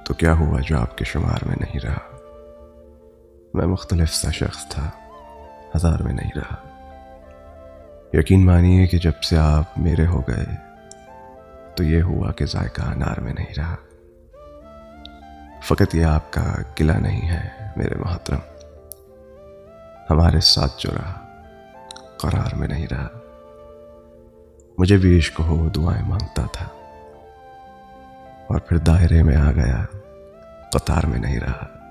तो क्या हुआ जो आपके शुमार में नहीं रहा। मैं मुख्तलिफ सा शख्स था, हजार में नहीं रहा। यकीन मानिए कि जब से आप मेरे हो गए तो ये हुआ कि जायका अनार में नहीं रहा। फकत ये आपका गिला नहीं है मेरे मोहतरम, हमारे साथ जो रहा करार में नहीं रहा। मुझे भी इश्क हो दुआएं मांगता था और फिर दायरे में आ गया, कतार में नहीं रहा।